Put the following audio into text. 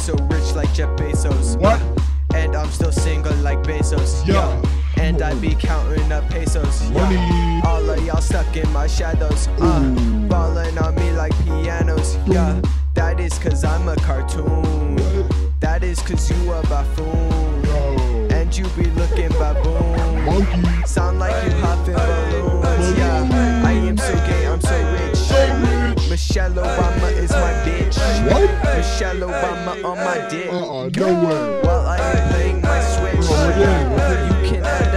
so rich like Jeff Bezos. What? And I'm still single like Bezos. Yeah. And I be counting up pesos. Money. All of y'all stuck in my shadows. Ballin' on me like pianos. Yeah. That is cause I'm a cartoon. That is cause you a buffoon. And you be looking baboon. Monkey. Sound like you huffing balloons. Yeah. I am so gay, I'm so rich. Michelle Obama is my bitch. What? Michelle Obama on my dick. No way. While I am playing my Switch. Yeah. You can act